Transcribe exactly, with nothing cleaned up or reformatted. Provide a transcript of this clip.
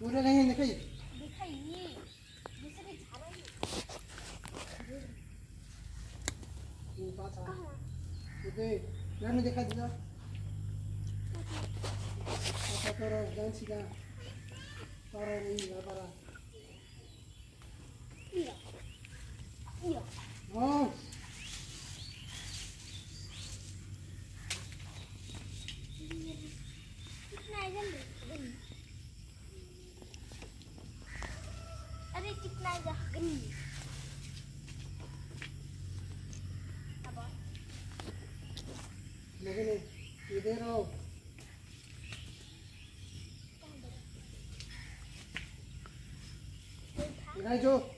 पूरे नहीं दिखाई दिखाई दूसरी झाड़ा ही ये बात है ये मैंने देखा दिया अच्छा करो जान सीधा करो नहीं बाबा iya iya oh कितना है जल्दी अरे कितना है गन्नी अब लेकिन इधर आओ इधर जो